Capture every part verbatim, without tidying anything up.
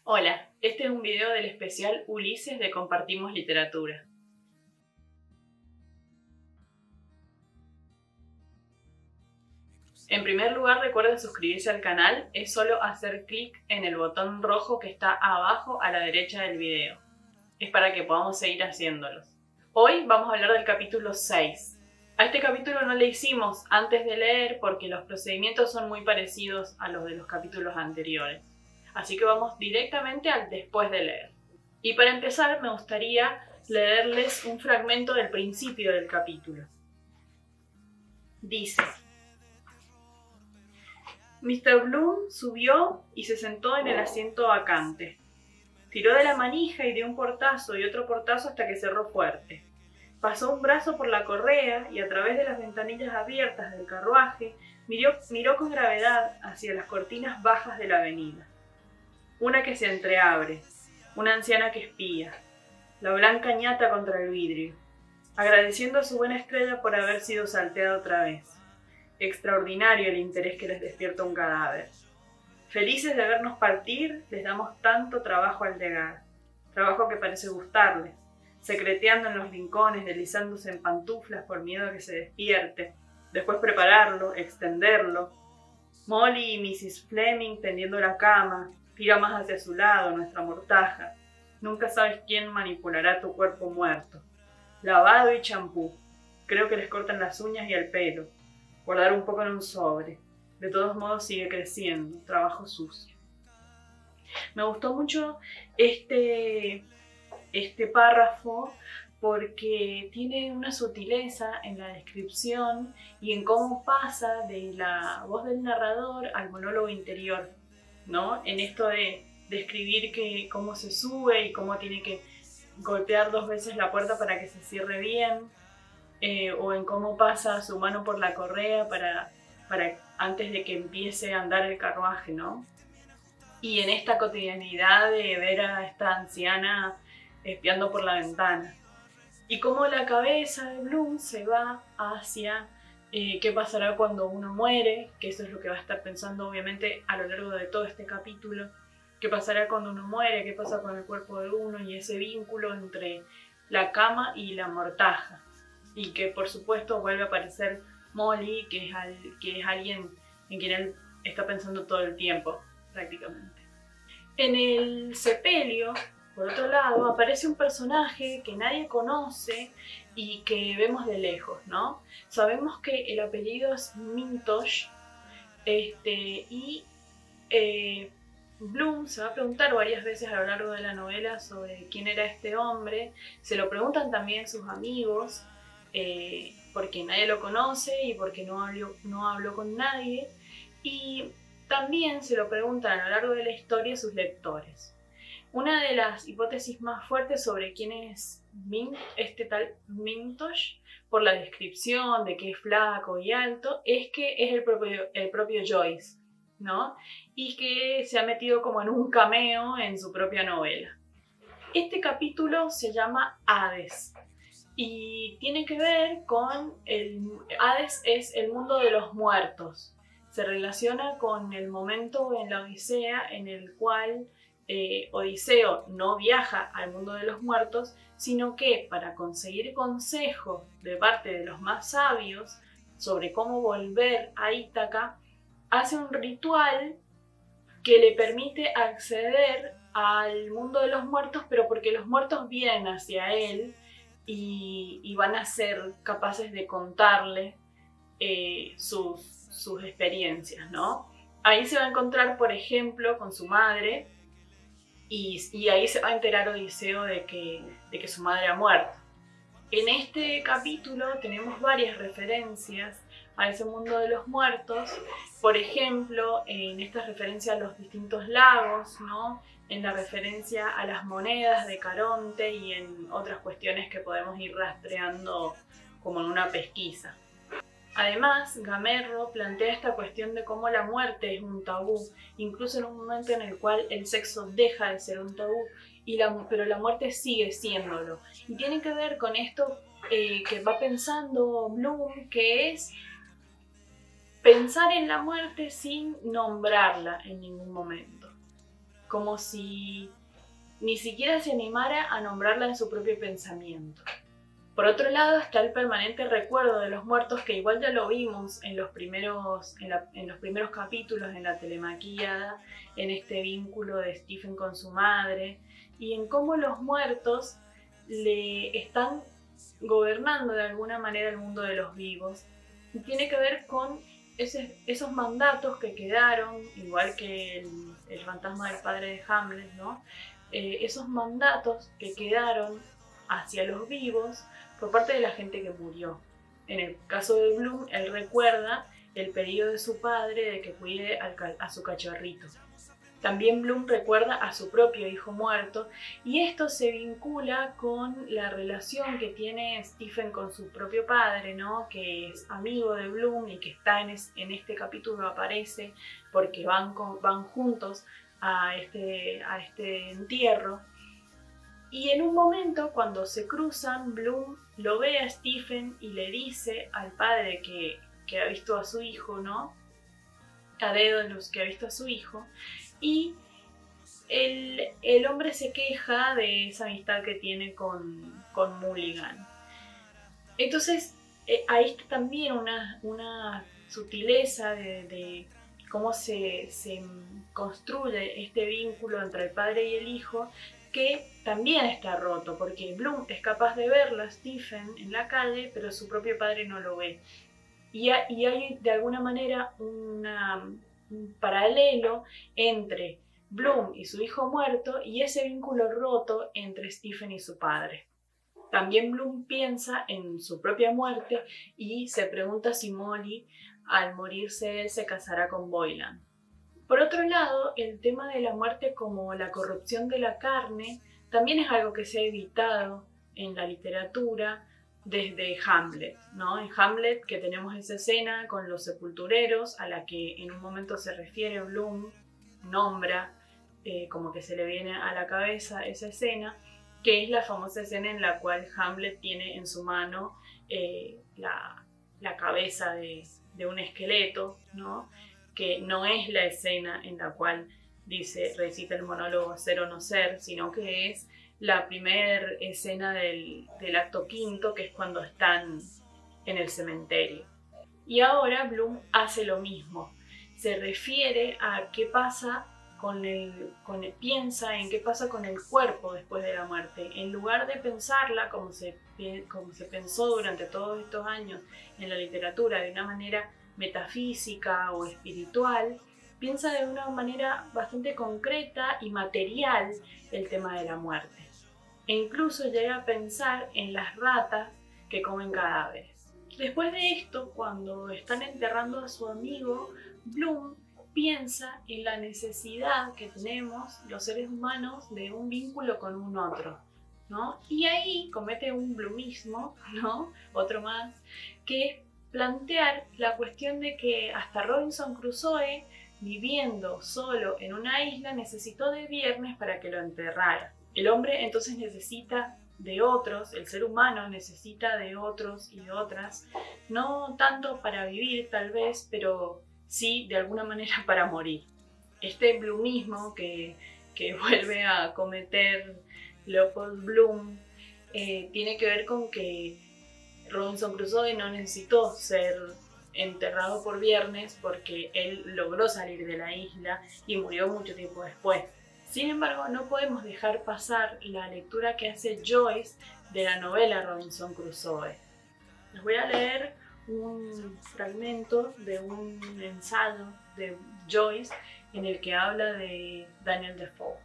Hola, este es un video del especial Ulises de Compartimos Literatura. En primer lugar, recuerden suscribirse al canal, es solo hacer clic en el botón rojo que está abajo a la derecha del video. Es para que podamos seguir haciéndolos. Hoy vamos a hablar del capítulo seis. A este capítulo no le hicimos antes de leer porque los procedimientos son muy parecidos a los de los capítulos anteriores. Así que vamos directamente al después de leer. Y para empezar me gustaría leerles un fragmento del principio del capítulo. Dice: mister Bloom subió y se sentó en el asiento vacante. Tiró de la manija y dio un portazo y otro portazo hasta que cerró fuerte. Pasó un brazo por la correa y a través de las ventanillas abiertas del carruaje miró, miró con gravedad hacia las cortinas bajas de la avenida. Una que se entreabre, una anciana que espía, la blanca ñata contra el vidrio, agradeciendo a su buena estrella por haber sido salteada otra vez. Extraordinario el interés que les despierta un cadáver. Felices de vernos partir, les damos tanto trabajo al llegar, trabajo que parece gustarles, secreteando en los rincones, deslizándose en pantuflas por miedo a que se despierte, después prepararlo, extenderlo. Molly y missus Fleming tendiendo la cama, tira más hacia su lado nuestra mortaja. Nunca sabes quién manipulará tu cuerpo muerto. Lavado y champú. Creo que les cortan las uñas y el pelo. Guardar un poco en un sobre. De todos modos sigue creciendo. Trabajo sucio. Me gustó mucho este... este párrafo porque tiene una sutileza en la descripción y en cómo pasa de la voz del narrador al monólogo interior, ¿no? En esto de describir que cómo se sube y cómo tiene que golpear dos veces la puerta para que se cierre bien, eh, o en cómo pasa su mano por la correa para, para antes de que empiece a andar el carruaje, ¿no? Y en esta cotidianidad de ver a esta anciana espiando por la ventana. Y cómo la cabeza de Bloom se va hacia eh, qué pasará cuando uno muere, que eso es lo que va a estar pensando obviamente a lo largo de todo este capítulo. Qué pasará cuando uno muere, qué pasa con el cuerpo de uno y ese vínculo entre la cama y la mortaja. Y que por supuesto vuelve a aparecer Molly, que es, al, que es alguien en quien él está pensando todo el tiempo, prácticamente. En el sepelio, por otro lado, aparece un personaje que nadie conoce y que vemos de lejos, ¿no? Sabemos que el apellido es Mintosh, este, y eh, Bloom se va a preguntar varias veces a lo largo de la novela sobre quién era este hombre. Se lo preguntan también sus amigos, eh, porque nadie lo conoce y porque no habló, no habló con nadie. Y también se lo preguntan a lo largo de la historia sus lectores. Una de las hipótesis más fuertes sobre quién es Min, este tal Mintosh, por la descripción de que es flaco y alto, es que es el propio, el propio Joyce, ¿no? Y que se ha metido como en un cameo en su propia novela. Este capítulo se llama Hades y tiene que ver con el... Hades es el mundo de los muertos. Se relaciona con el momento en la Odisea en el cual Eh, Odiseo no viaja al mundo de los muertos, sino que para conseguir consejo de parte de los más sabios sobre cómo volver a Ítaca, hace un ritual que le permite acceder al mundo de los muertos, pero porque los muertos vienen hacia él y, y van a ser capaces de contarle eh, sus, sus experiencias, ¿no? Ahí se va a encontrar, por ejemplo, con su madre. Y, y ahí se va a enterar Odiseo de que, de que su madre ha muerto. En este capítulo tenemos varias referencias a ese mundo de los muertos. Por ejemplo, en esta referencia a los distintos lagos, ¿no? En la referencia a las monedas de Caronte y en otras cuestiones que podemos ir rastreando como en una pesquisa. Además, Gamerro plantea esta cuestión de cómo la muerte es un tabú, incluso en un momento en el cual el sexo deja de ser un tabú, y la, pero la muerte sigue siéndolo. Y tiene que ver con esto eh, que va pensando Bloom, que es pensar en la muerte sin nombrarla en ningún momento. como si ni siquiera se animara a nombrarla en su propio pensamiento. Por otro lado está el permanente recuerdo de los muertos, que igual ya lo vimos en los primeros, en la, en los primeros capítulos, en la telemaquillada, en este vínculo de Stephen con su madre, y en cómo los muertos le están gobernando de alguna manera el mundo de los vivos. Y tiene que ver con ese, esos mandatos que quedaron, igual que el, el fantasma del padre de Hamlet, ¿no? Eh, esos mandatos que quedaron hacia los vivos por parte de la gente que murió. En el caso de Bloom, él recuerda el pedido de su padre de que cuide al, a su cachorrito. También Bloom recuerda a su propio hijo muerto, y esto se vincula con la relación que tiene Stephen con su propio padre, ¿no? Que es amigo de Bloom y que está en, es, en este capítulo aparece porque van, con, van juntos a este, a este entierro. Y en un momento, cuando se cruzan, Bloom lo ve a Stephen y le dice al padre que, que ha visto a su hijo, ¿no? A Daedalus, que ha visto a su hijo, y el, el hombre se queja de esa amistad que tiene con, con Mulligan. Entonces, eh, ahí está también una, una sutileza de, de cómo se, se construye este vínculo entre el padre y el hijo, que también está roto, porque Bloom es capaz de verlo a Stephen en la calle, pero su propio padre no lo ve. Y, ha, y hay de alguna manera una, un paralelo entre Bloom y su hijo muerto y ese vínculo roto entre Stephen y su padre. También Bloom piensa en su propia muerte y se pregunta si Molly, al morirse él, se casará con Boylan. Por otro lado, el tema de la muerte como la corrupción de la carne también es algo que se ha evitado en la literatura desde Hamlet, ¿no? En Hamlet, que tenemos esa escena con los sepultureros, a la que en un momento se refiere Bloom, nombra, eh, como que se le viene a la cabeza esa escena, que es la famosa escena en la cual Hamlet tiene en su mano eh, la, la cabeza de, de un esqueleto, ¿no? Que no es la escena en la cual dice, recita el monólogo ser o no ser, sino que es la primera escena del, del acto quinto, que es cuando están en el cementerio. Y ahora Bloom hace lo mismo, se refiere a qué pasa con el, con el, piensa en qué pasa con el cuerpo después de la muerte. En lugar de pensarla como se, como se pensó durante todos estos años en la literatura de una manera metafísica o espiritual, piensa de una manera bastante concreta y material el tema de la muerte. E incluso llega a pensar en las ratas que comen cadáveres. Después de esto, cuando están enterrando a su amigo, Bloom piensa en la necesidad que tenemos los seres humanos de un vínculo con un otro, ¿no? Y ahí comete un bloomismo, ¿no? Otro más, que es plantear la cuestión de que hasta Robinson Crusoe, viviendo solo en una isla, necesitó de Viernes para que lo enterrara. El hombre entonces necesita de otros, el ser humano necesita de otros y de otras, no tanto para vivir tal vez, pero sí de alguna manera para morir. Este bloomismo que, que vuelve a cometer Leopold Bloom eh, tiene que ver con que Robinson Crusoe no necesitó ser enterrado por Viernes porque él logró salir de la isla y murió mucho tiempo después. Sin embargo, no podemos dejar pasar la lectura que hace Joyce de la novela Robinson Crusoe. Les voy a leer un fragmento de un ensayo de Joyce en el que habla de Daniel Defoe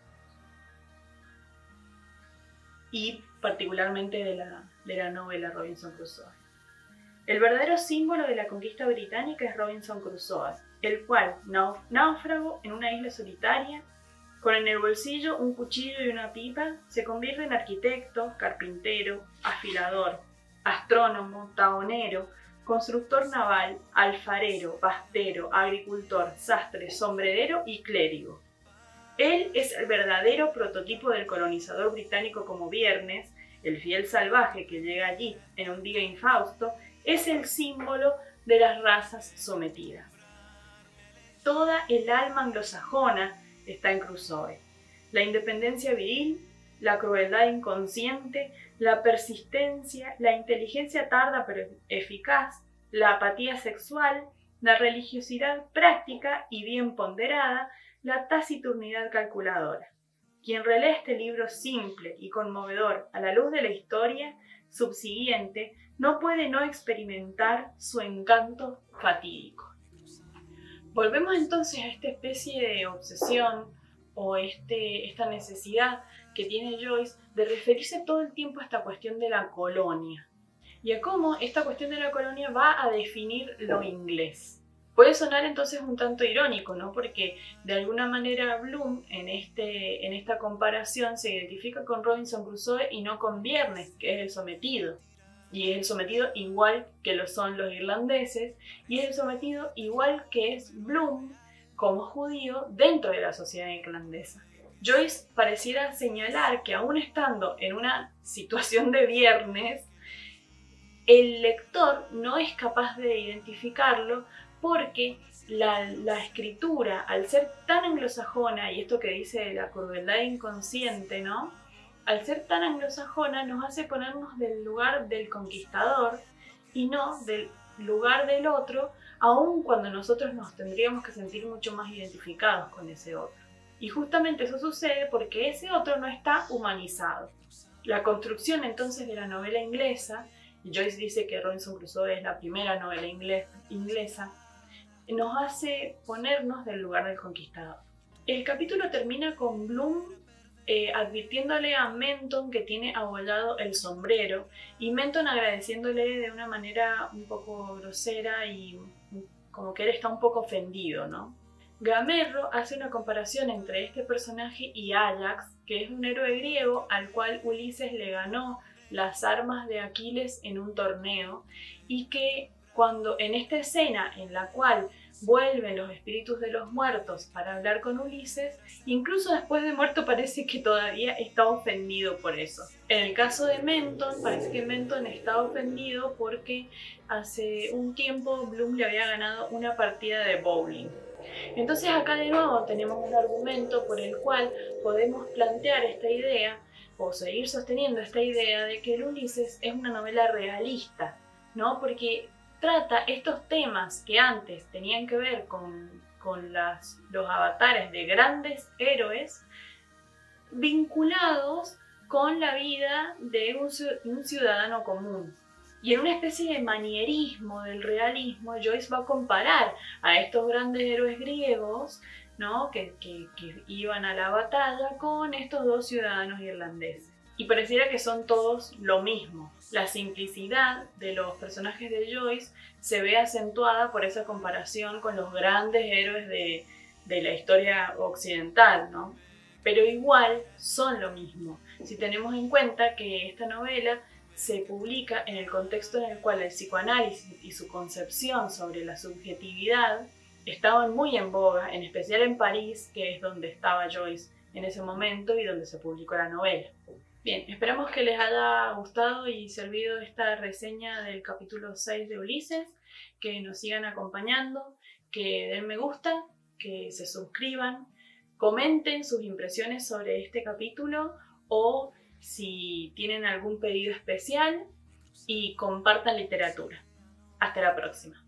y particularmente de la, de la novela Robinson Crusoe. El verdadero símbolo de la conquista británica es Robinson Crusoe, el cual, náufrago en una isla solitaria, con en el bolsillo un cuchillo y una pipa, se convierte en arquitecto, carpintero, afilador, astrónomo, tahonero, constructor naval, alfarero, pastero, agricultor, sastre, sombrerero y clérigo. Él es el verdadero prototipo del colonizador británico como Viernes, el fiel salvaje que llega allí en un día infausto, es el símbolo de las razas sometidas. Toda el alma anglosajona está en Crusoe. La independencia viril, la crueldad inconsciente, la persistencia, la inteligencia tarda pero eficaz, la apatía sexual, la religiosidad práctica y bien ponderada, la taciturnidad calculadora. Quien relee este libro simple y conmovedor a la luz de la historia subsiguiente no puede no experimentar su encanto fatídico. Volvemos entonces a esta especie de obsesión o este, esta necesidad que tiene Joyce de referirse todo el tiempo a esta cuestión de la colonia y a cómo esta cuestión de la colonia va a definir lo inglés. Puede sonar entonces un tanto irónico, ¿no? Porque de alguna manera Bloom en, este, en esta comparación se identifica con Robinson Crusoe y no con Viernes, que es el sometido. Y es el sometido igual que lo son los irlandeses, y es el sometido igual que es Bloom como judío dentro de la sociedad irlandesa. Joyce pareciera señalar que aún estando en una situación de Viernes, el lector no es capaz de identificarlo porque la, la escritura, al ser tan anglosajona, y esto que dice la crueldad inconsciente, ¿no? Al ser tan anglosajona nos hace ponernos del lugar del conquistador y no del lugar del otro, aun cuando nosotros nos tendríamos que sentir mucho más identificados con ese otro. Y justamente eso sucede porque ese otro no está humanizado. La construcción entonces de la novela inglesa, y Joyce dice que Robinson Crusoe es la primera novela inglés, inglesa, nos hace ponernos del lugar del conquistador. El capítulo termina con Bloom eh, advirtiéndole a Menton que tiene abollado el sombrero y Menton agradeciéndole de una manera un poco grosera y como que él está un poco ofendido, ¿no? Gamerro hace una comparación entre este personaje y Ajax, que es un héroe griego al cual Ulises le ganó las armas de Aquiles en un torneo y que cuando en esta escena en la cual vuelven los espíritus de los muertos para hablar con Ulises, incluso después de muerto parece que todavía está ofendido por eso. En el caso de Menton, parece que Menton está ofendido porque hace un tiempo Bloom le había ganado una partida de bowling. Entonces acá de nuevo tenemos un argumento por el cual podemos plantear esta idea o seguir sosteniendo esta idea de que el Ulises es una novela realista, ¿no? Porque trata estos temas que antes tenían que ver con, con las, los avatares de grandes héroes vinculados con la vida de un, un ciudadano común. Y en una especie de manierismo del realismo, Joyce va a comparar a estos grandes héroes griegos, ¿no? que, que, que iban a la batalla con estos dos ciudadanos irlandeses. Y pareciera que son todos lo mismo. La simplicidad de los personajes de Joyce se ve acentuada por esa comparación con los grandes héroes de, de la historia occidental, ¿no? Pero igual son lo mismo. Si tenemos en cuenta que esta novela se publica en el contexto en el cual el psicoanálisis y su concepción sobre la subjetividad estaban muy en boga, en especial en París, que es donde estaba Joyce en ese momento y donde se publicó la novela. Bien, esperamos que les haya gustado y servido esta reseña del capítulo seis de Ulises, que nos sigan acompañando, que den me gusta, que se suscriban, comenten sus impresiones sobre este capítulo o si tienen algún pedido especial y compartan literatura. Hasta la próxima.